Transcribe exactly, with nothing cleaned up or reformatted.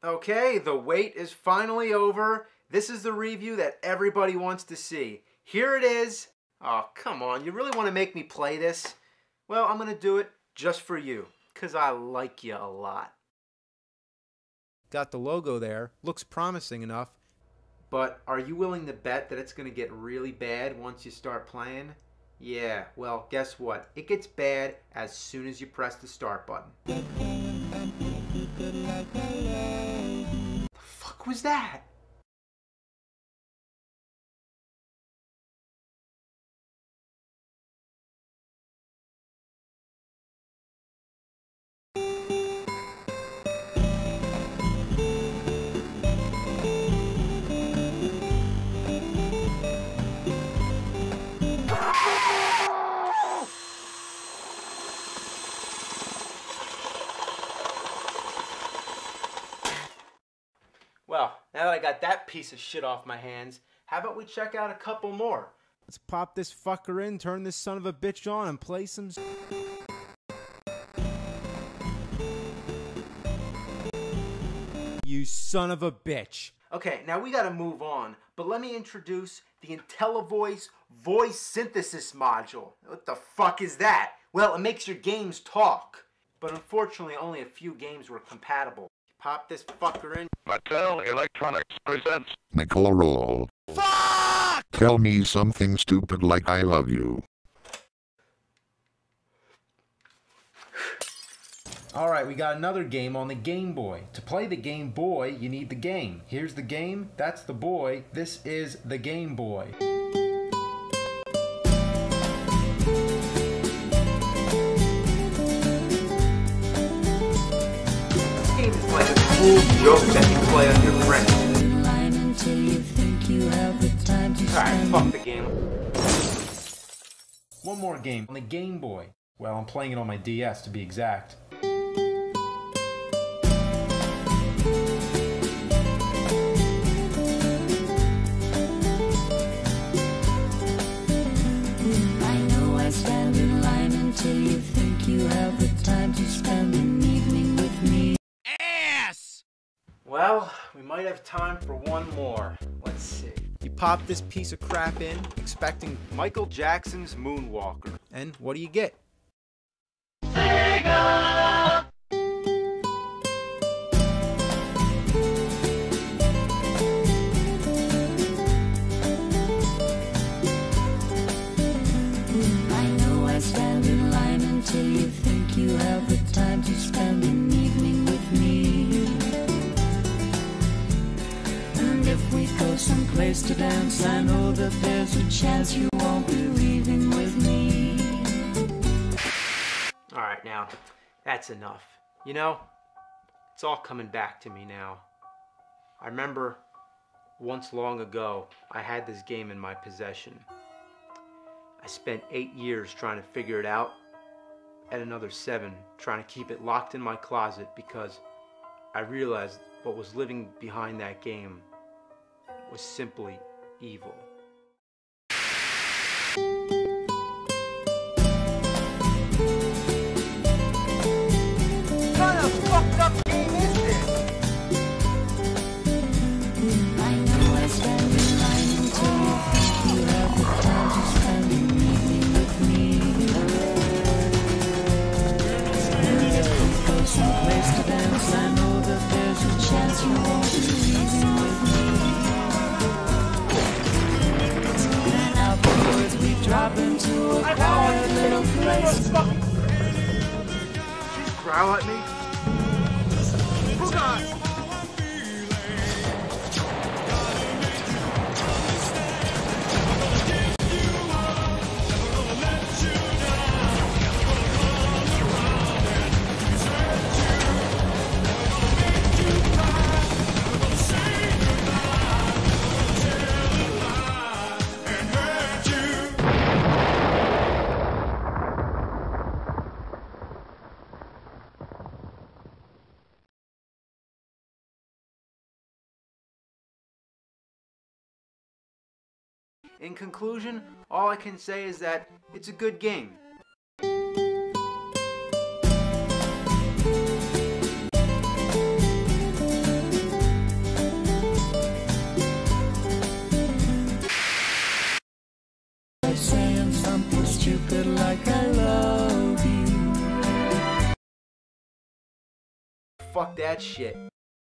Okay, the wait is finally over. This is the review that everybody wants to see. Here it is. Oh, come on. You really want to make me play this? Well, I'm going to do it just for you, because I like you a lot. Got the logo there. Looks promising enough. But are you willing to bet that it's going to get really bad once you start playing? Yeah, well, guess what? It gets bad as soon as you press the start button. The fuck was that? Well, now that I got that piece of shit off my hands, how about we check out a couple more? Let's pop this fucker in, turn this son of a bitch on, and play some... You son of a bitch. Okay, now we gotta move on, but let me introduce the IntelliVoice voice synthesis module. What the fuck is that? Well, it makes your games talk. But unfortunately, only a few games were compatible. Pop this fucker in. Mattel Electronics presents Nicole roll. Fuck! Tell me something stupid like I love you. Alright, we got another game on the Game Boy. To play the Game Boy, you need the game. Here's the game, that's the boy, this is the Game Boy. This game is like a cool joke that you play on your friends. Alright, fuck the game. One more game on the Game Boy. Well, I'm playing it on my D S to be exact. Well, we might have time for one more. Let's see. You pop this piece of crap in, expecting Michael Jackson's Moonwalker. And what do you get? Sega! I know I stand in line until you think you have the time to spend an evening with me. If we go someplace to dance, I know that there's a chance you won't be leaving with me. Alright, now, that's enough. You know, it's all coming back to me now. I remember once long ago, I had this game in my possession. I spent eight years trying to figure it out, and another seven trying to keep it locked in my closet because I realized what was living behind that game was simply evil. What kind of fucked up game is this? I know I stand in line until you think you have the time to spend an evening with me. And if we go someplace to dance, I know that there's a chance you won't be leaving with me. Drop into a quiet little place. She's growl at me. Who got it? In conclusion, all I can say is that it's a good game. by saying something stupid like I love you. Fuck that shit.